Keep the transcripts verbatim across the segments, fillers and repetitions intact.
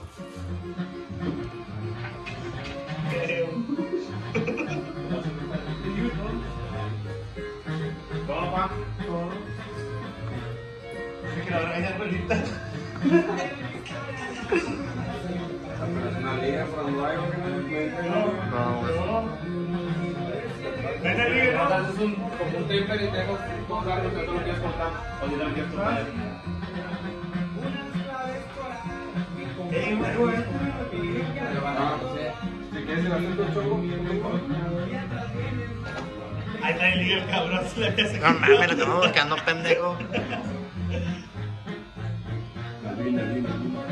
Todo, pa. Todo. Es que la regaña abuelita. Es una liga cuando hay un No, ven ahí, ¿no? es un, como un taper y tengo dos largos que tú lo quieres cortar. O si no lo quieres cortar. Ey, güey. Si quieres el acento choco, Ahí está el lío, el cabrón. Se le había No sacado. mames, lo estamos buscando, pendejo. la lina, lina, lina.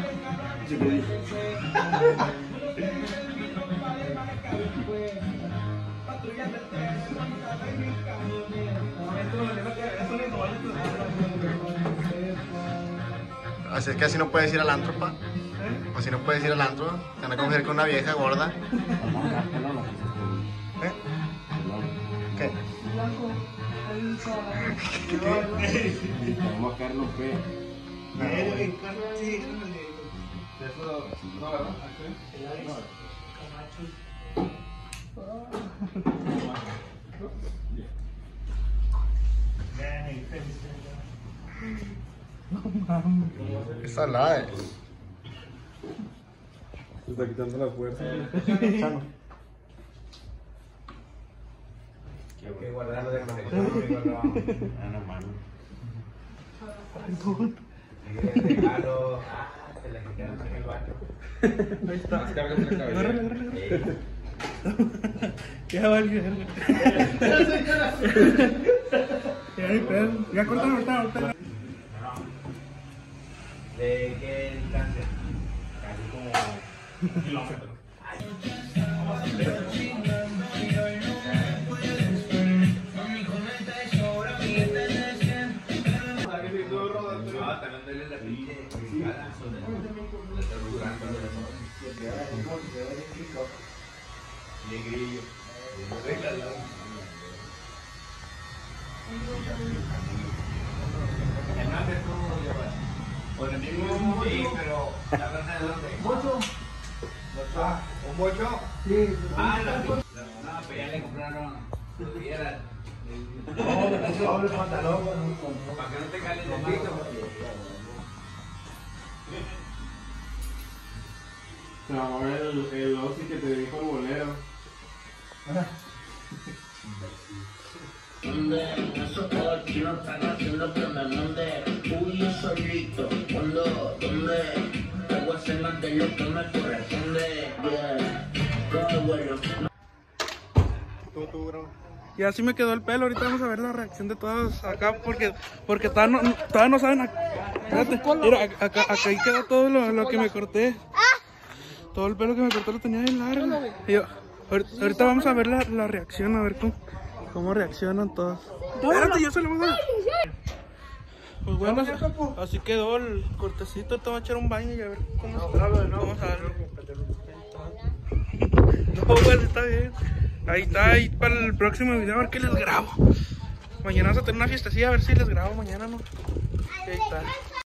Así es que así no puedes ir al antro, pa. Así no puedes ir al antro. Te van a coger con una vieja gorda. ¿Eh? ¿Qué? Vamos a caer los pies. Eh, Carlos, sí, Eso, no, ¿verdad? Es salada, eh. Se está quitando la fuerza. Chano. Hay que guardarlo de conexión. Ah, no mames. Regalo. Se la quitaron en el baño. Ahí está. Descárgate la cabeza. Ya valió, ya cortalo, ahorita, ahorita. ¿De qué distancia? Casi como un kilómetro. Ah, también duele la pinche escala. La cerrugante. De grillo. El más de todo lleva. Bueno, mismo sí, pero la verdad de dónde. ¿Bocho? Ah, ¿un bocho? Sí. Ah, la no, pues ya le compraron lo que era. No, le puse doble pantalón para que no te caliente el pito. No, el, el Ozzy que te dijo el bolero. Donde esos cochinos están haciendo que me mande huyo solito. Cuando, donde debo hacer más de lo que me corresponde. Yeah, todo bueno. Tú, tú, bro. Y así me quedó el pelo. Ahorita vamos a ver la reacción de todos acá porque porque todavía no, todavía no saben. Espérate, mira, acá, acá ahí quedó todo lo, lo que me corté. Todo el pelo que me corté lo tenía bien largo. Y yo, ahorita, ahorita vamos a ver la, la reacción, a ver cómo, cómo reaccionan todos. Espérate, yo se lo voy a dar. Pues bueno, así quedó el cortecito. Te voy a echar un baño y a ver cómo se vamos a verlo. No, pues está bien. Ahí está, ahí para el próximo video a ver qué les grabo. Mañana vamos a tener una fiestecilla, a ver si les grabo mañana, ¿no? Ahí está.